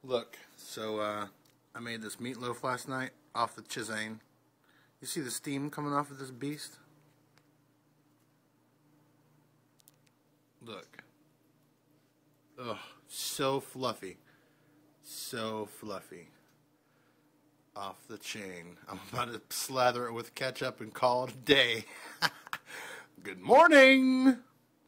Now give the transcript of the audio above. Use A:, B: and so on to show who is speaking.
A: Look, so I made this meatloaf last night off the chisane. You see the steam coming off of this beast? Look. Ugh, so fluffy. So fluffy. Off the chain. I'm about to slather it with ketchup and call it a day. Good morning!